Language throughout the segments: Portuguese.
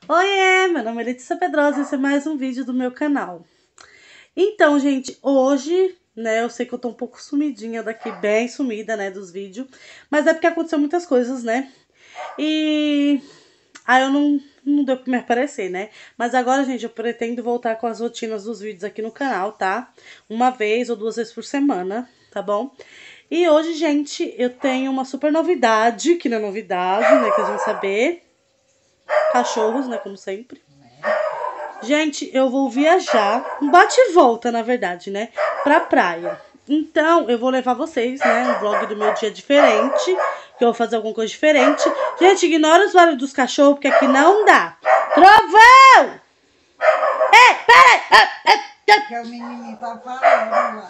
Oiê, meu nome é Letícia Pedrosa e esse é mais um vídeo do meu canal. Então, gente, hoje, né, eu sei que eu tô um pouco sumidinha daqui, bem sumida, né, dos vídeos. Mas é porque aconteceu muitas coisas, né, e aí eu não deu pra me aparecer, né. Mas agora, gente, eu pretendo voltar com as rotinas dos vídeos aqui no canal, tá? Uma vez ou duas vezes por semana, tá bom? E hoje, gente, eu tenho uma super novidade, que não é novidade, né, que vocês vão saber. Cachorros, né, como sempre. Gente, eu vou viajar, um bate e volta, na verdade, né, pra praia. Então, eu vou levar vocês, né, um vlog do meu dia diferente, que eu vou fazer alguma coisa diferente. Gente, ignora os barulhos dos cachorros, porque aqui não dá. Trovão! Ei, peraí! Que o menininho tá falando lá.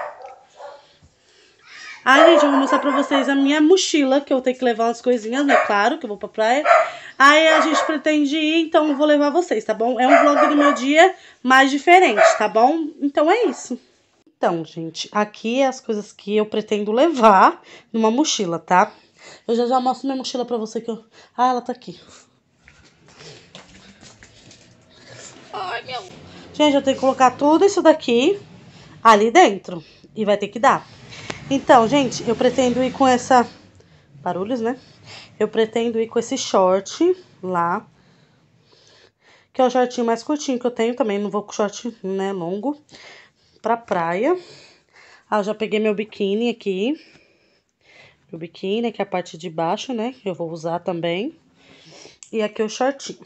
Ai, gente, eu vou mostrar pra vocês a minha mochila, que eu tenho que levar umas coisinhas, né? Claro que eu vou pra praia. Aí a gente pretende ir, então eu vou levar vocês, tá bom? É um vlog do meu dia mais diferente, tá bom? Então é isso. Então, gente, aqui é as coisas que eu pretendo levar numa mochila, tá? Eu já mostro minha mochila pra você que eu... Ah, ela tá aqui. Ai, meu... Gente, eu tenho que colocar tudo isso daqui ali dentro. E vai ter que dar. Então, gente, eu pretendo ir com essa... Barulhos, né? Eu pretendo ir com esse short lá. Que é o shortinho mais curtinho que eu tenho também. Não vou com short, né, longo. Pra praia. Ah, eu já peguei meu biquíni aqui. Meu biquíni, que é a parte de baixo, né? Que eu vou usar também. E aqui o shortinho.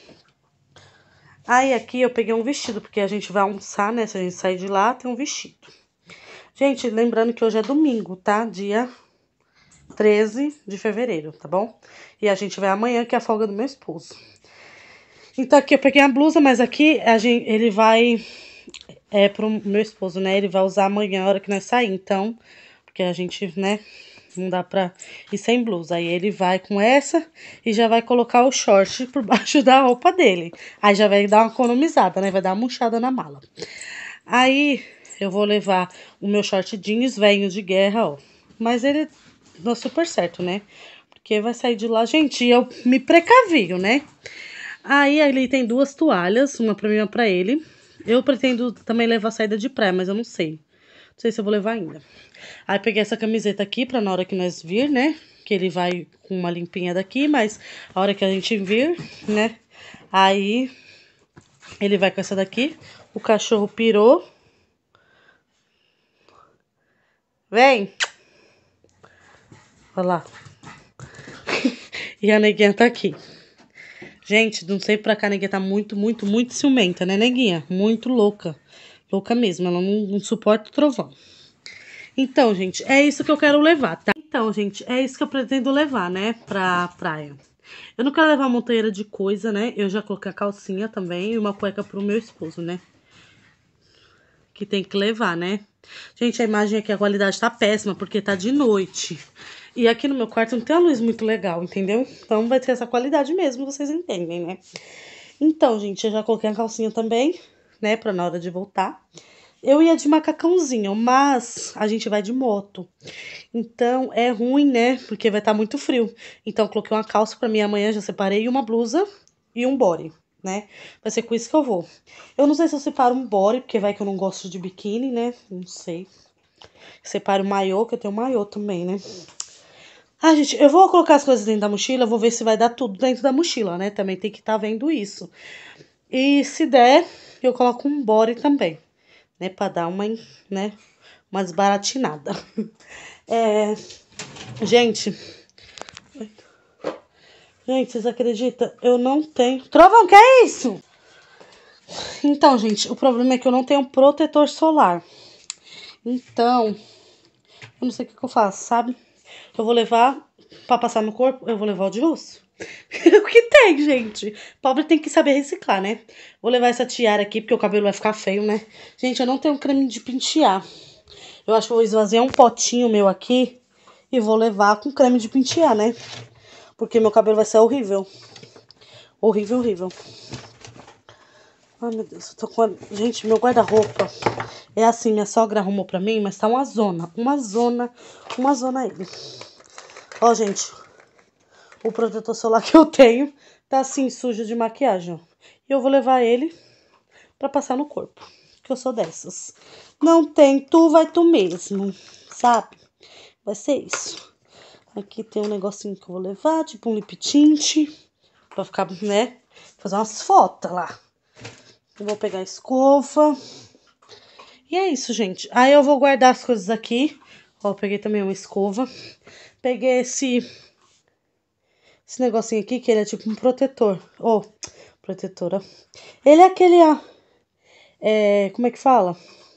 Aí aqui eu peguei um vestido, porque a gente vai almoçar, né? Se a gente sair de lá, tem um vestido. Gente, lembrando que hoje é domingo, tá? Dia 13 de fevereiro, tá bom? E a gente vai amanhã, que é a folga do meu esposo. Então aqui eu peguei a blusa, mas aqui ele vai... pro meu esposo, né? Ele vai usar amanhã, a hora que nós sair. Então, porque a gente, né... Não dá pra ir sem blusa. Aí ele vai com essa e já vai colocar o short por baixo da roupa dele. Aí já vai dar uma economizada, né? Vai dar uma murchada na mala. Aí eu vou levar o meu short jeans velho de guerra, ó. Mas ele deu super certo, né? Porque vai sair de lá. Gente, eu me precavi, né? Aí ele tem duas toalhas, uma pra mim e uma pra ele. Eu pretendo também levar saída de praia, mas eu não sei. Não sei se eu vou levar ainda. Aí peguei essa camiseta aqui pra na hora que nós vir, né? Que ele vai com uma limpinha daqui, mas a hora que a gente vir, né? Aí ele vai com essa daqui. O cachorro pirou. Vem! Olha lá. E a neguinha tá aqui. Gente, não sei pra cá, a neguinha tá muito ciumenta, né, neguinha? Muito louca. Louca mesmo, ela não suporta o trovão. Então, gente, é isso que eu quero levar, tá? Então, gente, é isso que eu pretendo levar, né, pra praia. Eu não quero levar uma montanheira de coisa, né? Eu já coloquei a calcinha também e uma cueca pro meu esposo, né? Que tem que levar, né? Gente, a imagem aqui, a qualidade tá péssima, porque tá de noite. E aqui no meu quarto não tem uma luz muito legal, entendeu? Então vai ter essa qualidade mesmo, vocês entendem, né? Então, gente, eu já coloquei a calcinha também, né? Pra na hora de voltar. Eu ia de macacãozinho, mas a gente vai de moto. Então, é ruim, né? Porque vai estar muito frio. Então, eu coloquei uma calça pra mim amanhã, já separei uma blusa e um body, né? Vai ser com isso que eu vou. Eu não sei se eu separo um body, porque vai que eu não gosto de biquíni, né? Não sei. Separo o maiô, que eu tenho maiô também, né? Ah, gente, eu vou colocar as coisas dentro da mochila, vou ver se vai dar tudo dentro da mochila, né? Também tem que estar vendo isso. E se der, eu coloco um body também, né? Pra dar uma, né? Uma desbaratinada. Gente, vocês acreditam? Eu não tenho... Trovão, que é isso? Então, gente, o problema é que eu não tenho protetor solar. Então, eu não sei o que eu faço, sabe? Eu vou levar pra passar no corpo, eu vou levar o de osso. O que tem, gente? Pobre tem que saber reciclar, né? Vou levar essa tiara aqui, porque o cabelo vai ficar feio, né? Gente, eu não tenho creme de pentear. Eu acho que eu vou esvaziar um potinho meu aqui e vou levar com creme de pentear, né? Porque meu cabelo vai ser horrível. Horrível, horrível. Ai, meu Deus, eu tô com... Gente, meu guarda-roupa é assim, minha sogra arrumou pra mim, mas tá uma zona ele. Ó, gente, o protetor solar que eu tenho tá assim, sujo de maquiagem, ó. E eu vou levar ele pra passar no corpo, que eu sou dessas. Não tem tu, vai tu mesmo, sabe? Vai ser isso. Aqui tem um negocinho que eu vou levar, tipo um lip tint, pra ficar, né, fazer umas fotos lá. Eu vou pegar a escova. E é isso, gente. Aí eu vou guardar as coisas aqui. Ó, peguei também uma escova. Peguei esse negocinho aqui, que ele é tipo um protetor. Ó, protetora. Ele é aquele, ó. Como é que fala?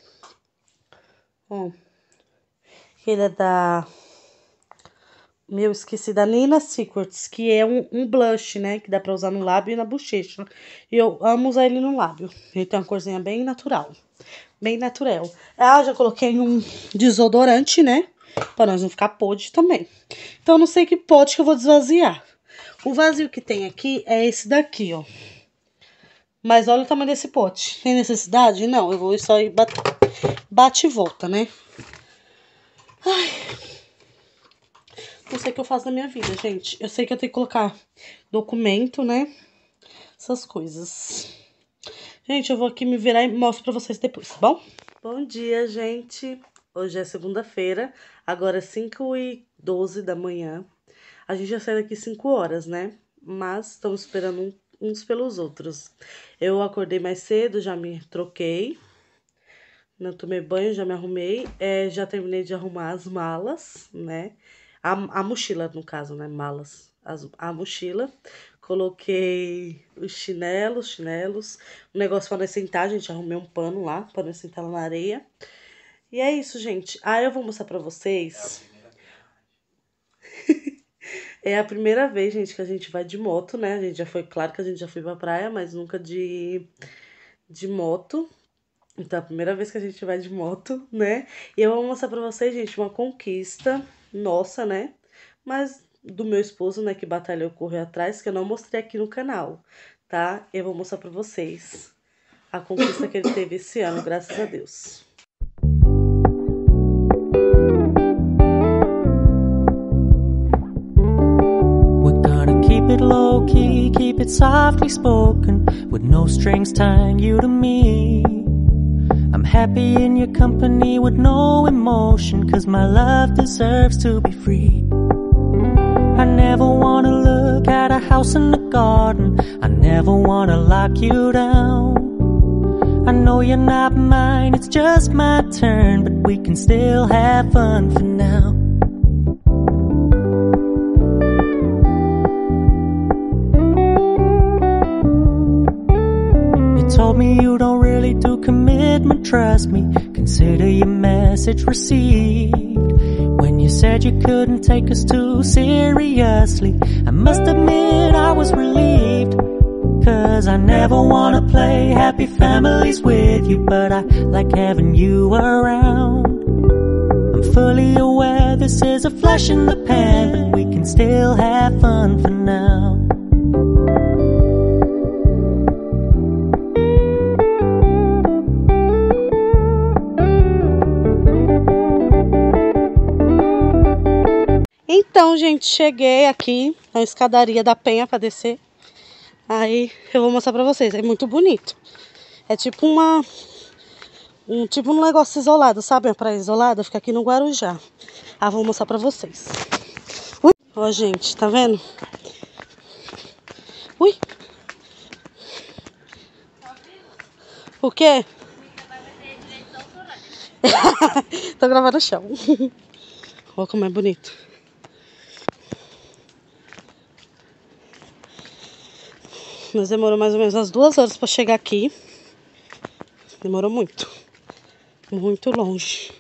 Ó. Ele é da... Meu, esqueci, da Nina Secrets, que é um blush, né? Que dá pra usar no lábio e na bochecha. E eu amo usar ele no lábio. Ele tem uma corzinha bem natural. Bem natural. Ah, já coloquei um desodorante, né? Pra nós não ficar podre também. Então, não sei que pote que eu vou desvaziar. O vazio que tem aqui é esse daqui, ó. Mas olha o tamanho desse pote. Tem necessidade? Não, eu vou só ir bate e volta, né? Ai... Não sei o que eu faço na minha vida, gente. Eu sei que eu tenho que colocar documento, né? Essas coisas. Gente, eu vou aqui me virar e mostro pra vocês depois, tá bom? Bom dia, gente. Hoje é segunda-feira. Agora é 5h12 da manhã. A gente já sai daqui 5 horas, né? Mas estamos esperando uns pelos outros. Eu acordei mais cedo, já me troquei. Não tomei banho, já me arrumei. Já terminei de arrumar as malas, né? A mochila, no caso, né? Malas. A mochila. Coloquei os chinelos. Um negócio para nós sentar, gente. Arrumei um pano lá para nós sentar lá na areia. E é isso, gente. Aí eu vou mostrar pra vocês. É a primeira vez, gente, que a gente vai de moto, né? A gente já foi, claro que a gente já foi pra praia, mas nunca de moto. Então, é a primeira vez que a gente vai de moto, né? E eu vou mostrar pra vocês, gente, uma conquista nossa, né? Mas do meu esposo, né, que batalhou e correu atrás, que eu não mostrei aqui no canal, tá? Eu vou mostrar pra vocês a conquista que ele teve esse ano, graças a Deus. We're gonna keep it low key, keep it softly spoken, with no strings tying you to me. I'm happy in your company with no emotion, 'cause my love deserves to be free. I never wanna look at a house in the garden, I never wanna lock you down. I know you're not mine, it's just my turn, but we can still have fun for now. Told me you don't really do commitment, trust me, consider your message received. When you said you couldn't take us too seriously, I must admit I was relieved. 'Cause I never wanna play happy families with you, but I like having you around. I'm fully aware this is a flash in the pan, but we can still have fun for now. Então, gente, cheguei aqui na escadaria da Penha pra descer. Aí eu vou mostrar pra vocês. É muito bonito. É tipo tipo um negócio isolado, sabe? Uma praia isolada. Fica aqui no Guarujá. Ah, vou mostrar pra vocês. Ui! Ó, gente, tá vendo? Ui! O quê? Tô gravando no chão. Olha como é bonito. Nós demorou mais ou menos umas 2 horas pra chegar aqui. Demorou muito. Muito longe.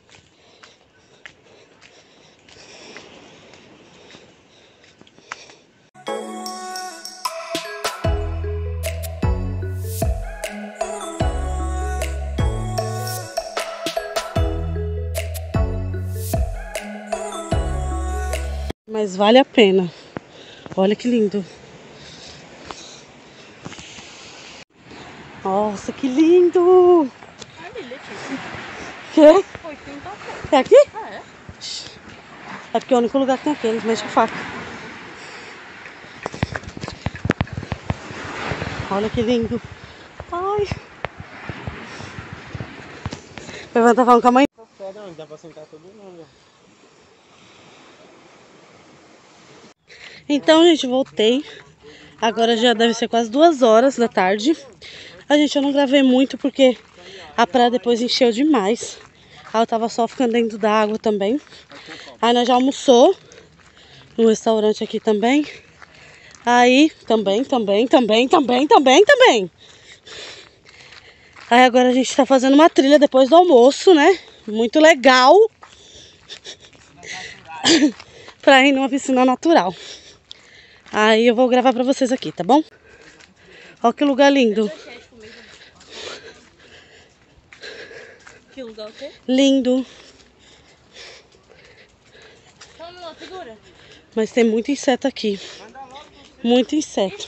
Mas vale a pena. Olha que lindo. Nossa, que lindo! Ali, Letícia. Quê? Foi quinta. É aqui? Ah, é? É porque é o único lugar que tem aqui, eles mexem com faca. Olha que lindo. Ai. Eu vou estar falando com a mãe. Dá pra sentar todo mundo. Então, gente, voltei. Agora já deve ser quase 2 horas da tarde. Eu não gravei muito porque a praia depois encheu demais. Aí eu tava só ficando dentro da água também. Aí nós já almoçou no restaurante aqui também. Aí, também. Aí agora a gente tá fazendo uma trilha depois do almoço, né? Muito legal. Pra ir numa piscina natural. Aí eu vou gravar pra vocês aqui, tá bom? Olha que lugar lindo. Que lugar o quê? Lindo. Vamos lá, segura. Mas tem muito inseto aqui. Muito inseto.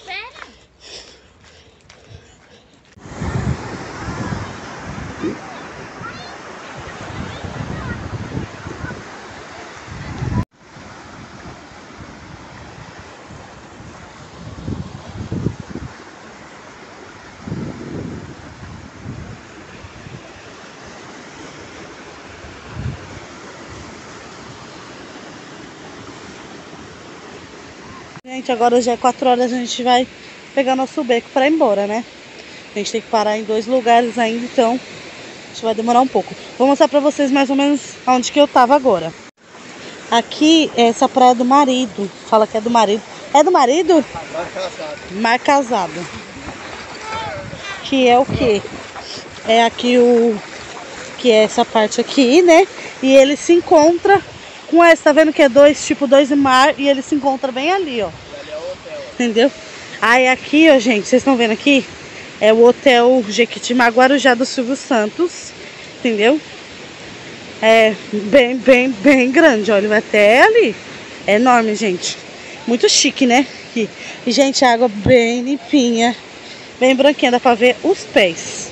Gente, agora já é 4 horas, a gente vai pegar nosso beco pra ir embora, né? A gente tem que parar em 2 lugares ainda, então a gente vai demorar um pouco. Vou mostrar pra vocês mais ou menos onde que eu tava agora. Aqui é essa praia do marido. Fala que é do marido. É do marido? Mar Casado. Que é o quê? É aqui o... Que é essa parte aqui, né? E ele se encontra com essa, tá vendo que é tipo dois mar, e ele se encontra bem ali, ó. Entendeu? Aí aqui, ó, gente, vocês estão vendo aqui? É o Hotel Jequitimá Guarujá do Silvio Santos, entendeu? É bem grande, ó, ele vai até ali. É enorme, gente. Muito chique, né? Aqui. E, gente, a água bem limpinha, bem branquinha, dá pra ver os pés.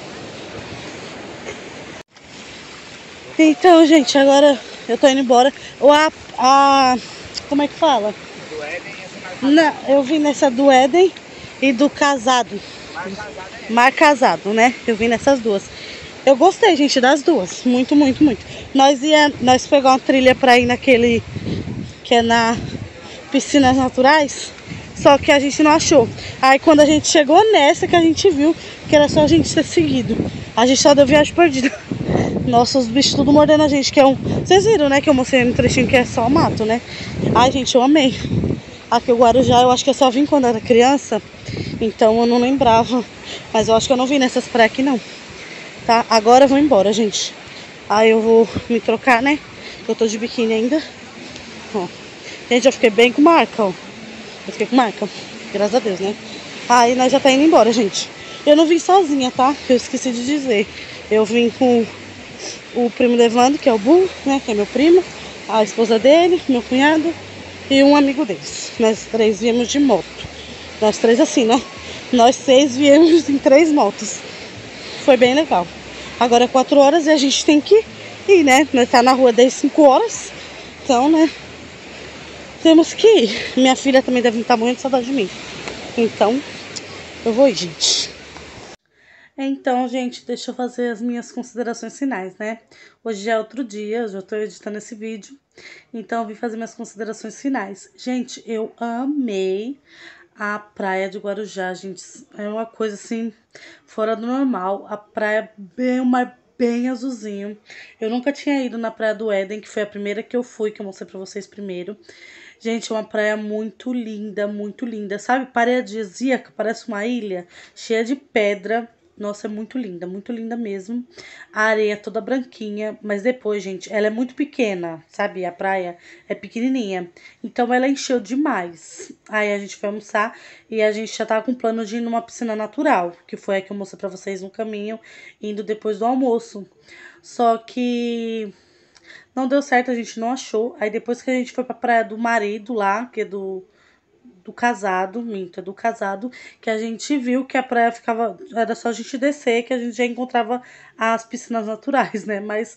Então, gente, agora eu tô indo embora. Como é que fala? Do Éden e essa Não, eu vim nessa do Éden e do Casado. Mar Casado, né? Eu vim nessas duas. Eu gostei, gente, das duas. Muito. Nós pegamos uma trilha pra ir naquele que é na piscinas naturais. Só que a gente não achou. Aí quando a gente chegou nessa que a gente viu que era só a gente ter seguido. A gente só deu viagem perdida. Nossa, os bichos tudo mordendo a gente, que é um... Vocês viram, né, que eu mostrei no trechinho que é só mato, né? Ai, gente, eu amei. Aqui o Guarujá, eu acho que eu só vim quando era criança, então eu não lembrava. Mas eu acho que eu não vim nessas praias aqui, não. Tá? Agora eu vou embora, gente. Aí eu vou me trocar, né? Eu tô de biquíni ainda. Ó. Gente, eu fiquei bem com marca, ó. Eu fiquei com marca, graças a Deus, né? Aí nós já tá indo embora, gente. Eu não vim sozinha, tá? Eu esqueci de dizer. Eu vim com o primo do Evandro, que é o Bu, né? Que é meu primo. A esposa dele, meu cunhado e um amigo deles. Nós 3 viemos de moto. Nós 3 assim, né? Nós 6 viemos em 3 motos. Foi bem legal. Agora é 4 horas e a gente tem que ir, né? Nós tá na rua desde 5 horas. Então, né? Temos que ir. Minha filha também deve estar morrendo de saudade de mim. Então, eu vou ir, gente. Então, gente, deixa eu fazer as minhas considerações finais, né? Hoje já é outro dia, eu já tô editando esse vídeo. Então, eu vim fazer minhas considerações finais. Gente, eu amei a praia de Guarujá, gente. É uma coisa, assim, fora do normal. A praia o mar bem azulzinho. Eu nunca tinha ido na praia do Éden, que foi a primeira que eu fui, que eu mostrei pra vocês primeiro. Gente, é uma praia muito linda, sabe? Paradisíaca, parece uma ilha cheia de pedra. Nossa, é muito linda mesmo. A areia toda branquinha, mas depois, gente, ela é muito pequena, sabe? A praia é pequenininha, então ela encheu demais. Aí a gente foi almoçar e a gente já tava com plano de ir numa piscina natural, que foi a que eu mostrei pra vocês no caminho, indo depois do almoço. Só que não deu certo, a gente não achou. Aí depois que a gente foi pra praia do marido lá, que é do do casado, minto, é do casado, que a gente viu que a praia ficava, era só a gente descer, que a gente já encontrava as piscinas naturais, né? Mas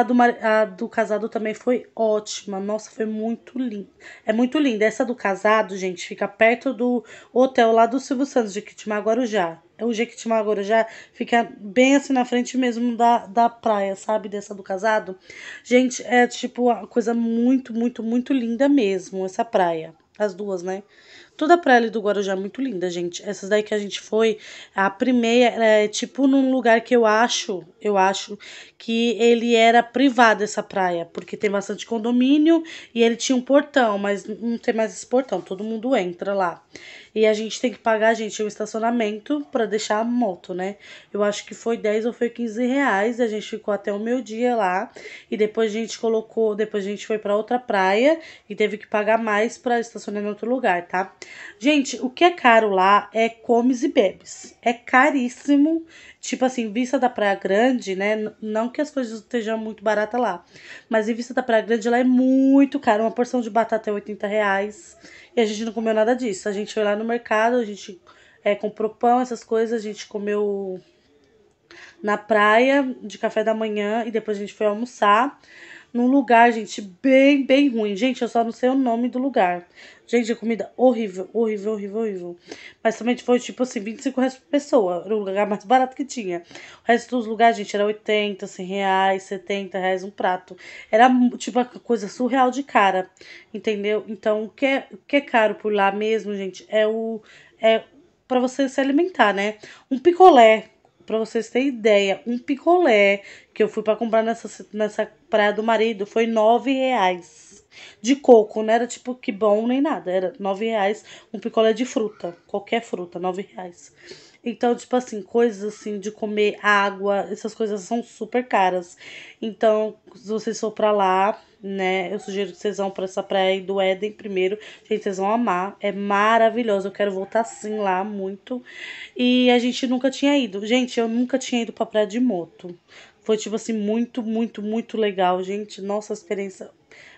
a do casado também foi ótima, nossa, foi muito linda. É muito linda. Essa do casado, gente, fica perto do hotel lá do Silvio Santos, de Jequitimá, Guarujá. O Jequitimá, Guarujá, fica bem assim na frente mesmo da praia, sabe? Dessa do casado. Gente, é tipo uma coisa muito, muito, muito linda mesmo, essa praia. As duas, né? Toda a praia ali do Guarujá é muito linda, gente. Essas daí que a gente foi, a primeira é tipo num lugar que eu acho que ele era privado essa praia, porque tem bastante condomínio e ele tinha um portão, mas não tem mais esse portão, todo mundo entra lá. E a gente tem que pagar, gente, o estacionamento pra deixar a moto, né? Eu acho que foi 10 ou foi 15 reais. A gente ficou até o meu dia lá. E depois a gente colocou. Depois a gente foi pra outra praia e teve que pagar mais pra estacionar em outro lugar, tá? Gente, o que é caro lá é comes e bebes. É caríssimo. Tipo assim, vista da Praia Grande, né? Não que as coisas estejam muito baratas lá. Mas em vista da Praia Grande, lá é muito caro. Uma porção de batata é 80 reais. E a gente não comeu nada disso. A gente foi lá no mercado, a gente comprou pão, essas coisas. A gente comeu na praia de café da manhã e depois a gente foi almoçar num lugar, gente, bem, bem ruim. Gente, eu só não sei o nome do lugar. Gente, a comida horrível, horrível, horrível, horrível. Mas também foi, tipo assim, 25 reais por pessoa. Era o lugar mais barato que tinha. O resto dos lugares, gente, era 80, 100 reais, 70 reais um prato. Era, tipo, uma coisa surreal de cara, entendeu? Então, o que é caro por lá mesmo, gente, é pra você se alimentar, né? Um picolé. Pra vocês terem ideia, um picolé que eu fui pra comprar nessa Praia do Marido foi 9 reais. De coco, não era tipo que bom nem nada. Era 9 reais um picolé de fruta. Qualquer fruta, 9 reais. Então, tipo assim, coisas assim de comer água, essas coisas são super caras. Então, se vocês for pra lá, né, eu sugiro que vocês vão pra essa praia aí do Éden primeiro. Gente, vocês vão amar. É maravilhoso. Eu quero voltar sim lá muito. E a gente nunca tinha ido. Gente, eu nunca tinha ido pra praia de moto. Foi, tipo assim, muito, muito, muito legal, gente. Nossa, experiência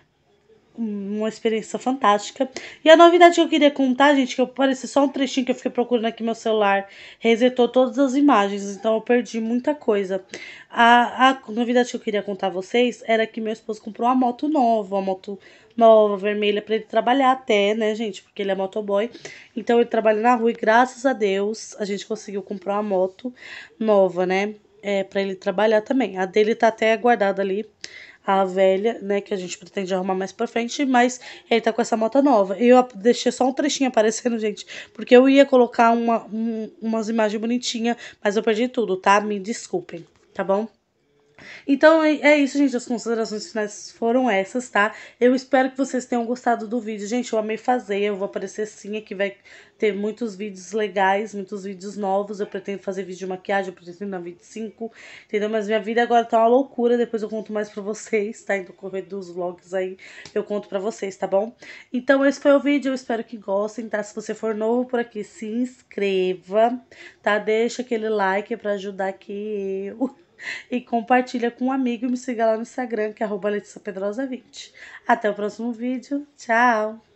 uma experiência fantástica. E a novidade que eu queria contar, gente, que eu pareci só um trechinho que eu fiquei procurando aqui meu celular, resetou todas as imagens, então eu perdi muita coisa. A novidade que eu queria contar a vocês era que meu esposo comprou uma moto nova, vermelha, pra ele trabalhar até, né, gente, porque ele é motoboy. Então ele trabalha na rua e graças a Deus a gente conseguiu comprar uma moto nova, né, pra ele trabalhar também. A dele tá até guardada ali, a velha, né, que a gente pretende arrumar mais pra frente, mas ele tá com essa moto nova. E eu deixei só um trechinho aparecendo, gente, porque eu ia colocar umas imagens bonitinhas, mas eu perdi tudo, tá? Me desculpem, tá bom? Então é isso, gente. As considerações finais foram essas, tá? Eu espero que vocês tenham gostado do vídeo. Gente, eu amei fazer. Eu vou aparecer sim aqui, vai ter muitos vídeos legais, muitos vídeos novos. Eu pretendo fazer vídeo de maquiagem, eu pretendo na 25, entendeu? Mas minha vida agora tá uma loucura. Depois eu conto mais pra vocês, tá? No correr dos vlogs aí eu conto pra vocês, tá bom? Então esse foi o vídeo. Eu espero que gostem, tá? Se você for novo por aqui, se inscreva, tá? Deixa aquele like pra ajudar aqui eu. E compartilha com um amigo e me siga lá no Instagram, que é @LeticiaPedrosa20. Até o próximo vídeo. Tchau!